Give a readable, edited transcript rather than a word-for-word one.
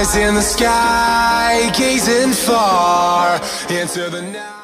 eyes in the sky, gazing far into the night.